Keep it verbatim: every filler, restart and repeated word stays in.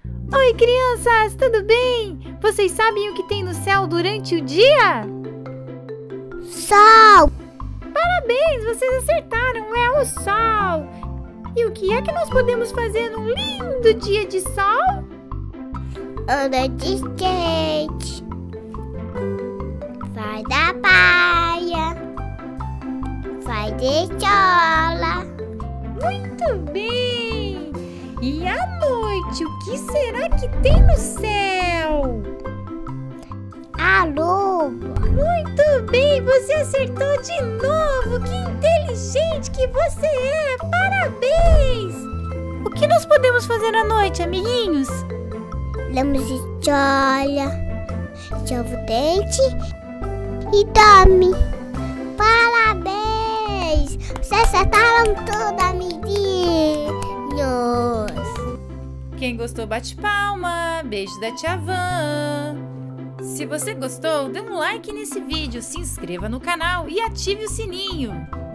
Oi, crianças, tudo bem? Vocês sabem o que tem no céu durante o dia? Sol! Parabéns, vocês acertaram, é o sol! E o que é que nós podemos fazer num lindo dia de sol? Anda de skate, vai da praia, vai de escola. Muito bem! E à noite, o que será que tem no céu? A lua. Muito bem, você acertou de novo! Que inteligente que você é! Parabéns! O que nós podemos fazer à noite, amiguinhos? Lemos escola, escova o dente e dorme. Parabéns! Vocês acertaram tudo, amiguinhos! Quem gostou, bate palma. Beijo da tia Van. Se você gostou, dê um like nesse vídeo, se inscreva no canal e ative o sininho.